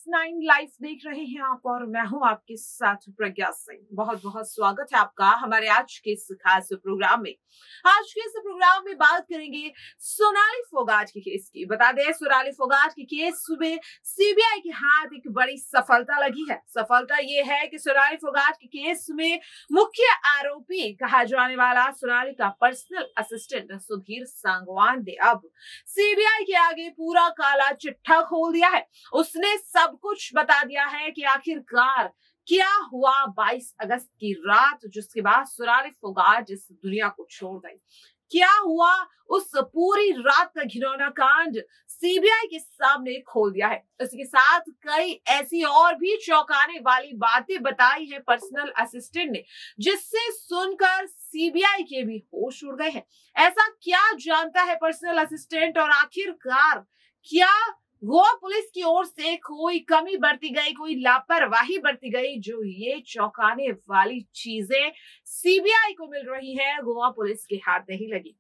9 live देख रहे हैं आप और मैं हूं आपके साथ प्रज्ञा सिंह। बहुत बहुत स्वागत है आपका हमारे आज के इस खास प्रोग्राम में। आज के इस प्रोग्राम में बात करेंगे सोनाली फोगाट के केस की। बता दें, सोनाली फोगाट के केस में सीबीआई के हाथ एक बड़ी सफलता लगी है। सफलता ये है कि सोनाली फोगाट के केस में मुख्य आरोपी कहा जाने वाला सोनाली का पर्सनल असिस्टेंट सुधीर सांगवान ने अब सीबीआई के आगे पूरा काला चिट्ठा खोल दिया है। उसने सब कुछ बता दिया है कि आखिरकार क्या हुआ 22 अगस्त की रात, जिसके बाद सोनाली फोगाट इस दुनिया को छोड़ गई। क्या हुआ उस पूरी रात का घिनौना कांड सीबीआई के सामने खोल दिया है। इसके साथ कई ऐसी और भी चौंकाने वाली बातें बताई है पर्सनल असिस्टेंट ने, जिससे सुनकर सीबीआई के भी होश उड़ गए हैं। ऐसा क्या जानता है पर्सनल असिस्टेंट और आखिरकार क्या गोवा पुलिस की ओर से कोई कमी बरती गई, कोई लापरवाही बरती गई, जो ये चौंकाने वाली चीजें सीबीआई को मिल रही है, गोवा पुलिस के हाथ नहीं लगी।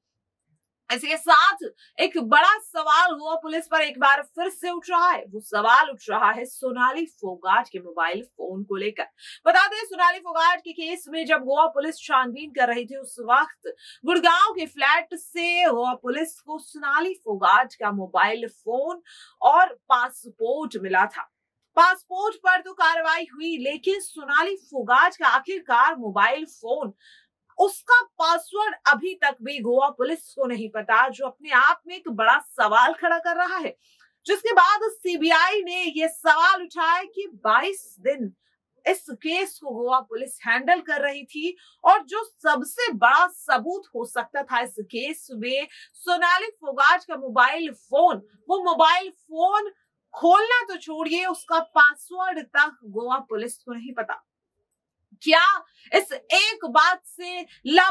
इसके साथ एक बड़ा सवाल गोवा पुलिस पर एक बार फिर से उठ रहा है। वो सवाल उठ रहा है सोनाली फोगाट के मोबाइल फोन को लेकर। बता दें, सोनाली फोगाट के केस में जब गोवा पुलिस छानबीन कर रही थी, उस वक्त गुड़गांव के फ्लैट से गोवा पुलिस को सोनाली फोगाट का मोबाइल फोन और पासपोर्ट मिला था। पासपोर्ट पर तो कार्रवाई हुई, लेकिन सोनाली फोगाट का आखिरकार मोबाइल फोन, उसका पासवर्ड अभी तक भी गोवा पुलिस को नहीं पता, जो अपने आप में एक बड़ा सवाल खड़ा कर रहा है। जिसके बाद सीबीआई ने यह सवाल उठाया कि 22 दिन इस केस को गोवा पुलिस हैंडल कर रही थी और जो सबसे बड़ा सबूत हो सकता था इस केस में, सोनाली फोगाट का मोबाइल फोन, वो मोबाइल फोन खोलना तो छोड़िए, उसका पासवर्ड तक गोवा पुलिस को नहीं पता। क्या इस एक बात से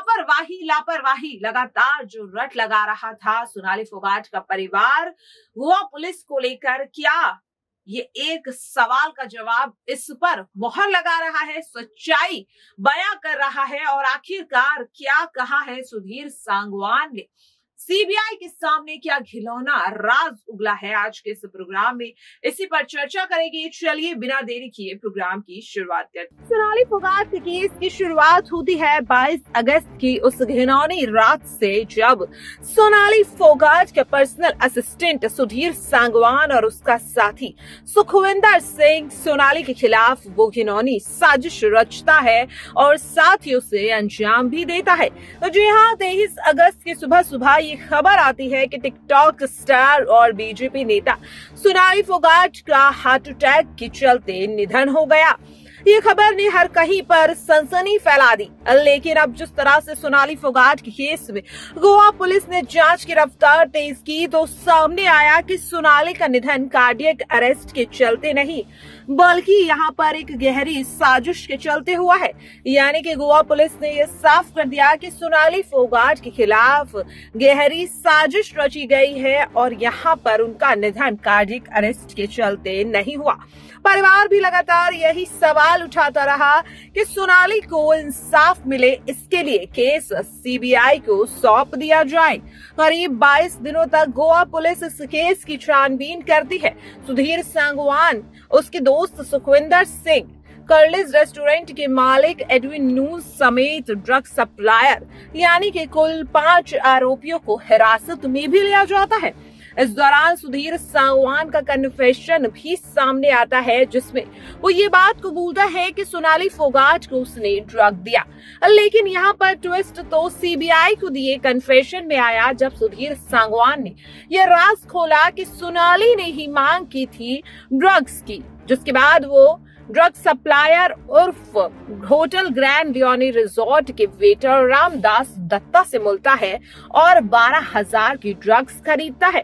लापरवाही लगातार जो रट लगा रहा था सोनाली फोगाट का परिवार गोवा पुलिस को लेकर, क्या ये एक सवाल का जवाब इस पर मोहर लगा रहा है, सच्चाई बयां कर रहा है? और आखिरकार क्या कहा है सुधीर सांगवान ने? सीबीआई के सामने क्या घिनौना राज उगला है? आज के इस प्रोग्राम में इसी पर चर्चा करेंगे। चलिए बिना देरी किए प्रोग्राम की शुरुआत करते हैं। सोनाली फोगाट के केस की शुरुआत होती है 22 अगस्त की उस घिनौनी रात से, जब सोनाली फोगाट के पर्सनल असिस्टेंट सुधीर सांगवान और उसका साथी सुखविंदर सिंह सोनाली के खिलाफ वो घिनौनी साजिश रचता है और साथ ही उसे अंजाम भी देता है। तो जी हाँ, 23 अगस्त की सुबह ये खबर आती है कि टिकटॉक स्टार और बीजेपी नेता सोनाली फोगाट का हार्ट अटैक के चलते निधन हो गया। ये खबर ने हर कहीं पर सनसनी फैला दी। लेकिन अब जिस तरह से सोनाली फोगाट के केस में गोवा पुलिस ने जांच की रफ्तार तेज की, तो सामने आया कि सोनाली का निधन कार्डियक अरेस्ट के चलते नहीं, बल्कि यहाँ पर एक गहरी साजिश के चलते हुआ है। यानी कि गोवा पुलिस ने यह साफ कर दिया कि सोनाली फोगाट के खिलाफ गहरी साजिश रची गई है और यहाँ पर उनका निधन कार्डियक अरेस्ट के चलते नहीं हुआ। परिवार भी लगातार यही सवाल उठाता रहा कि सोनाली को इंसाफ मिले, इसके लिए केस सीबीआई को सौंप दिया जाए। करीब 22 दिनों तक गोवा पुलिस इस केस की छानबीन करती है। सुधीर सांगवान, उसके दोस्त सुखविंदर सिंह, कर्लिस रेस्टोरेंट के मालिक एडविन नूज समेत ड्रग सप्लायर, यानी कि कुल 5 आरोपियों को हिरासत में भी लिया जाता है। इस दौरान सुधीर सांगवान का कन्फेशन भी सामने आता है, जिसमें वो ये बात कबूलता है कि सोनाली फोगाट को उसने ड्रग दिया। लेकिन यहाँ पर ट्विस्ट तो सीबीआई को दिए कन्फेशन में आया, जब सुधीर सांगवान ने यह राज खोला कि सोनाली ने ही मांग की थी ड्रग्स की। जिसके बाद वो ड्रग सप्लायर उर्फ होटल ग्रैंड लियोनी रिजॉर्ट के वेटर रामदास दत्ता से मिलता है और 12,000 की ड्रग्स खरीदता है।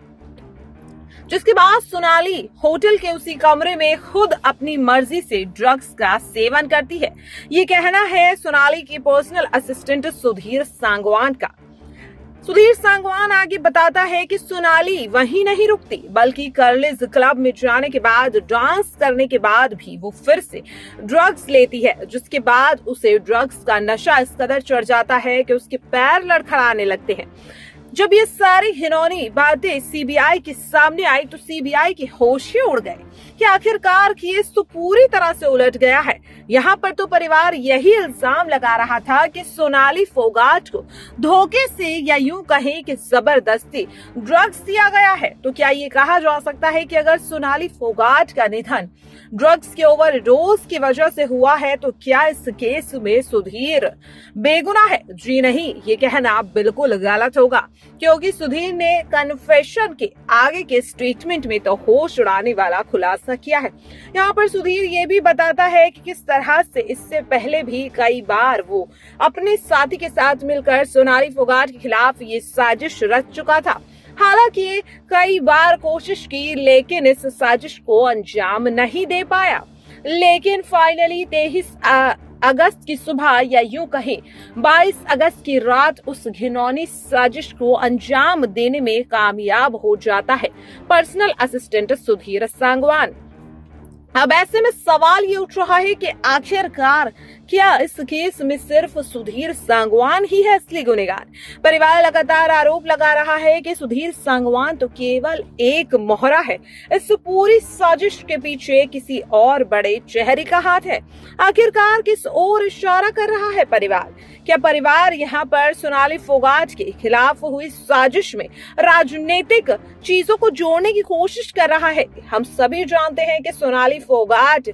जिसके बाद सोनाली होटल के उसी कमरे में खुद अपनी मर्जी से ड्रग्स का सेवन करती है। ये कहना है सोनाली की पर्सनल असिस्टेंट सुधीर सांगवान का। सुधीर सांगवान आगे बताता है कि सोनाली वहीं नहीं रुकती, बल्कि कर्लिस क्लब में जाने के बाद, डांस करने के बाद भी वो फिर से ड्रग्स लेती है। जिसके बाद उसे ड्रग्स का नशा इस कदर चढ़ जाता है कि उसके पैर लड़खड़ाने लगते हैं। जब ये सारी घिनौनी बातें सीबीआई के सामने आई तो सीबीआई के होश ही उड़ गए कि आखिरकार केस तो पूरी तरह से उलट गया है। यहाँ पर तो परिवार यही इल्जाम लगा रहा था कि सोनाली फोगाट को धोखे से या यूं कहें कि जबरदस्ती ड्रग्स दिया गया है। तो क्या ये कहा जा सकता है कि अगर सोनाली फोगाट का निधन ड्रग्स के ओवरडोज की वजह से हुआ है तो क्या इस केस में सुधीर बेगुनाह है? जी नहीं, ये कहना बिल्कुल गलत होगा, क्योंकि सुधीर ने कन्फेशन के आगे के स्टेटमेंट में तो होश उड़ाने वाला खुलासा किया है। यहाँ पर सुधीर ये भी बताता है कि किस तरह से इससे पहले भी कई बार वो अपने साथी के साथ मिलकर सोनाली फोगाट के खिलाफ ये साजिश रच चुका था। हालांकि कई बार कोशिश की लेकिन इस साजिश को अंजाम नहीं दे पाया, लेकिन फाइनली 23 अगस्त की सुबह या यूं कहें 22 अगस्त की रात उस घिनौनी साजिश को अंजाम देने में कामयाब हो जाता है पर्सनल असिस्टेंट सुधीर सांगवान। अब ऐसे में सवाल ये उठ रहा है कि आखिरकार क्या इस केस में सिर्फ सुधीर सांगवान ही है असली गुनहगार? परिवार लगातार आरोप लगा रहा है कि सुधीर सांगवान तो केवल एक मोहरा है, इस पूरी साजिश के पीछे किसी और बड़े चेहरे का हाथ है। आखिरकार किस ओर इशारा कर रहा है परिवार? क्या परिवार यहाँ पर सोनाली फोगाट के खिलाफ हुई साजिश में राजनीतिक चीजों को जोड़ने की कोशिश कर रहा है? हम सभी जानते हैं कि सोनाली फोगाट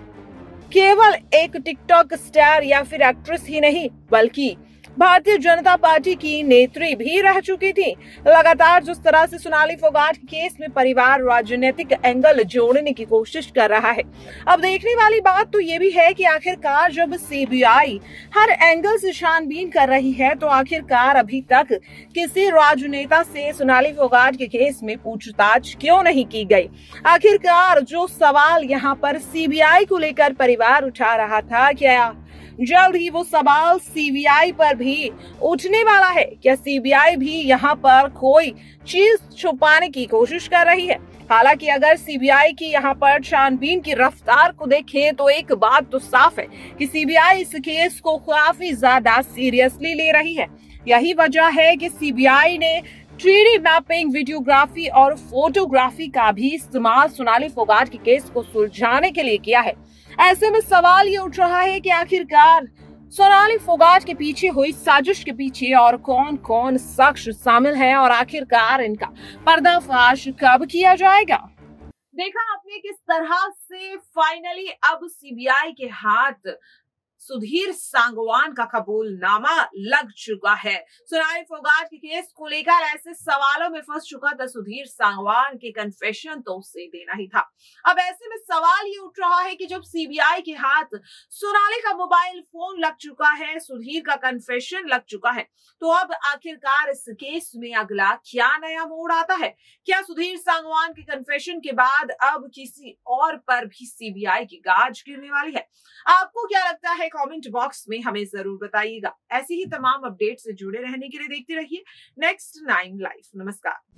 केवल एक टिकटॉक स्टार या फिर एक्ट्रेस ही नहीं बल्कि भारतीय जनता पार्टी की नेत्री भी रह चुकी थी। लगातार जिस तरह से सोनाली फोगाट के केस में परिवार राजनीतिक एंगल जोड़ने की कोशिश कर रहा है, अब देखने वाली बात तो ये भी है कि आखिरकार जब सीबीआई हर एंगल से छानबीन कर रही है तो आखिरकार अभी तक किसी राजनेता से सोनाली फोगाट के केस में पूछताछ क्यों नहीं की गई? आखिरकार जो सवाल यहाँ पर सीबीआई को लेकर परिवार उठा रहा था, क्या जल्द ही वो सवाल सीबीआई पर भी उठने वाला है? क्या सीबीआई भी यहाँ पर कोई चीज छुपाने की कोशिश कर रही है? हालांकि अगर सीबीआई की यहाँ पर छानबीन की रफ्तार को देखें तो एक बात तो साफ है कि सीबीआई इस केस को काफी ज्यादा सीरियसली ले रही है। यही वजह है कि सीबीआई ने 3D मैपिंग, वीडियोग्राफी और फोटोग्राफी का भी इस्तेमाल सोनाली फोगाट के केस को सुलझाने के लिए किया है। ऐसे में सवाल ये उठ रहा है कि आखिरकार सोनाली फोगाट के पीछे हुई साजिश के पीछे और कौन कौन शख्स शामिल है और आखिरकार इनका पर्दाफाश कब किया जाएगा? देखा आपने किस तरह से फाइनली अब सीबीआई के हाथ सुधीर सांगवान का कबूलनामा लग चुका है। सोनाली फोगाट के केस को लेकर ऐसे सवालों में फंस चुका था सुधीर सांगवान के कन्फेशन तो उसे देना ही था। अब ऐसे में सवाल ये उठ रहा है कि जब सीबीआई के हाथ सोनाली का मोबाइल फोन लग चुका है, सुधीर का कन्फेशन लग चुका है, तो अब आखिरकार इस केस में अगला क्या नया मोड़ आता है? क्या सुधीर सांगवान के कन्फेशन के बाद अब किसी और पर भी सीबीआई की गाज गिरने वाली है? आपको क्या लगता है? कमेंट बॉक्स में हमें जरूर बताइएगा। ऐसी ही तमाम अपडेट से जुड़े रहने के लिए देखते रहिए नेक्स्ट 9 लाइव। नमस्कार।